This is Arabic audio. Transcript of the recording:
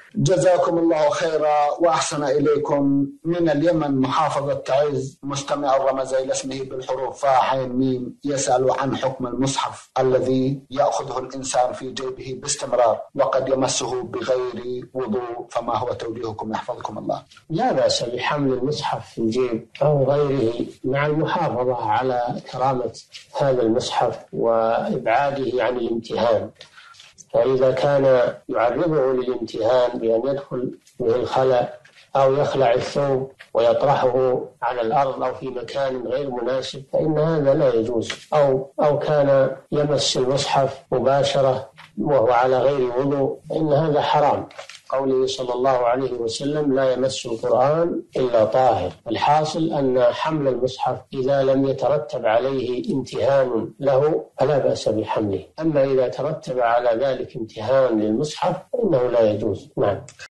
جزاكم الله خيرا وأحسن إليكم. من اليمن محافظة تعز مستمع رمز إلى اسمه بالحروف فاء عين ميم يسأل عن حكم المصحف الذي يأخذه الإنسان في جيبه باستمرار وقد يمسه بغير وضوء، فما هو توجيهكم يحفظكم الله؟ لا بأس بحمل المصحف في الجيب أو غيره مع المحافظة على كرامة هذا المصحف وإبعاده عن الامتهان. فإذا كان يعرضه للامتهان بأن يدخل به الخلاء أو يخلع الثوب ويطرحه على الأرض أو في مكان غير مناسب فإن هذا لا يجوز، أو كان يمس المصحف مباشرة وهو على غير وضوء فإن هذا حرام. قوله صلى الله عليه وسلم: لا يمس القرآن إلا طاهر. الحاصل أن حمل المصحف إذا لم يترتب عليه امتهان له فلا بأس بحمله، أما إذا ترتب على ذلك امتهان للمصحف فإنه لا يجوز. نعم.